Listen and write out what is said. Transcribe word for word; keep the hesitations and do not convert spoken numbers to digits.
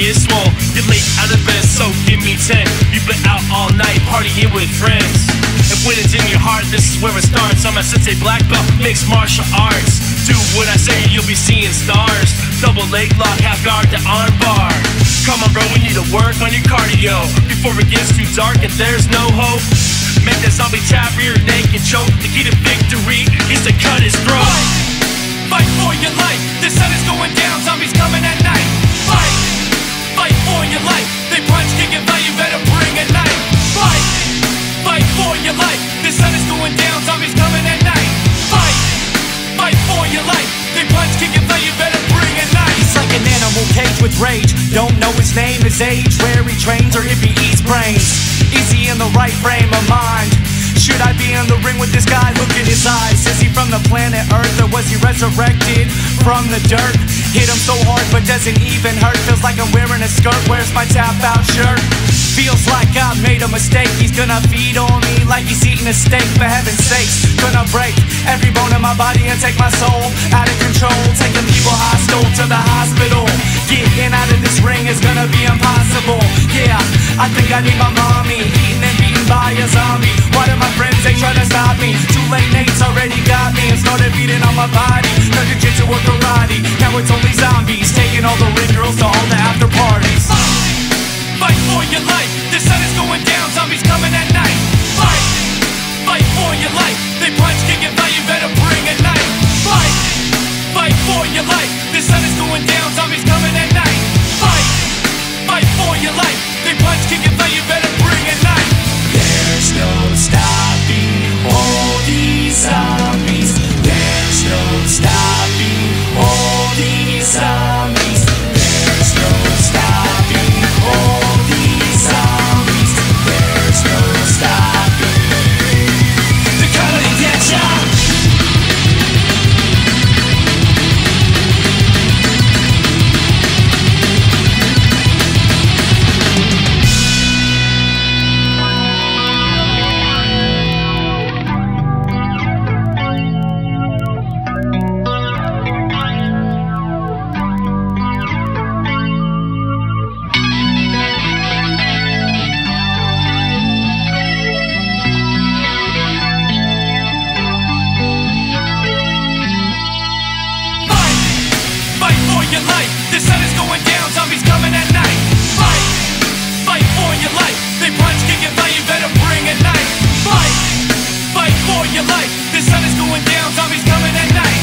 get swole. You're late out of bed, so give me ten. You've been out all night partying with friends. And when it's in your heart, this is where it starts. I'm a sensei black belt, mixed martial arts. Do what I say, you'll be seeing stars. Double leg lock, half guard to arm bar. Come on bro, we need to work on your cardio before it gets too dark and there's no hope. Make that zombie tap rear naked choke. The key to victory is to cut his throat. Fight for your life, the sun is going down, zombies coming at night. Fight, fight for your life. They punch, kick, and fight, you better bring a knife. Fight, fight for your life. The sun is going down, zombies coming at night. Fight, fight for your life. They punch, kick, and fight, you better bring a knife. He's like an animal caged with rage. Don't know his name, his age, where he trains, or if he eats brains. Is he in the right frame of mind? Should I be in the ring with this guy? Look at his eyes. Is he from the planet Earth, or was he resurrected from the dirt? Hit him so hard but doesn't even hurt. Feels like I'm wearing a skirt. Where's my tap out shirt? Feels like I made a mistake. He's gonna feed on me like he's eating a steak. For heaven's sakes, gonna break every bone in my body and take my soul out of control. Taking people hostile to the hospital. Getting out of this ring is gonna be impossible. Yeah, I think I need my mommy. Eaten and beaten by a zombie. Why do my friends, they try to stop me? Too late, Nate's already got me and started beating on my body. No jiu-jitsu or karate, now it's only zombies. Taking all the ring girls to all the after parties. Fight for your life, the sun is going down, zombies coming at night. Fight, fight for your life. They punch, kick, and fight, you better bring a knife. Fight, fight for your life. The sun is going down, zombies coming at night. Fight, fight for your life. They punch, kick, and fight, you better bring a knife. There's no stopping all these zombies. There's no stopping all these zombies. There's no stopping all these zombies. There's no stopping. They're coming to get ya. Your life, the sun is going down, zombies coming at night. Fight, fight for your life. They punch, kick, and fight, you better bring a knife. Fight, fight for your life. The sun is going down, zombies coming at night.